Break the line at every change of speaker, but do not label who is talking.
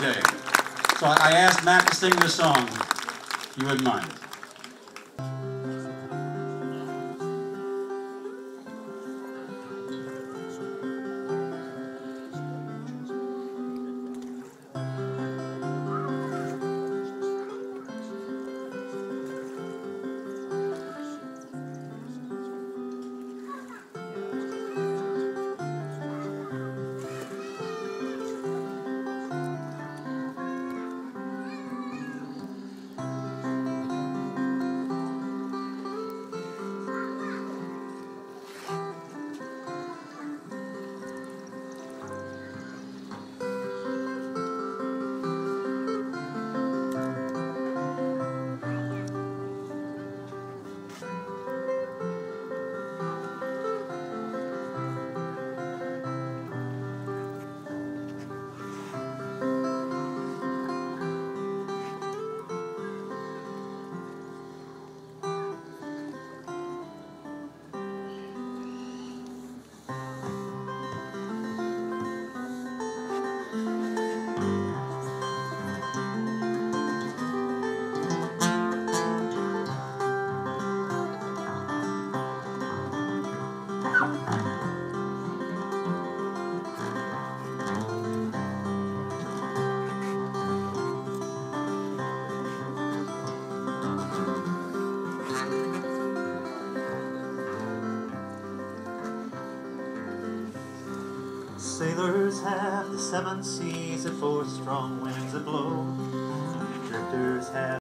day. So I asked Matt to sing this song, if you wouldn't mind.
Sailors have the seven seas and four strong winds that blow. Drifters have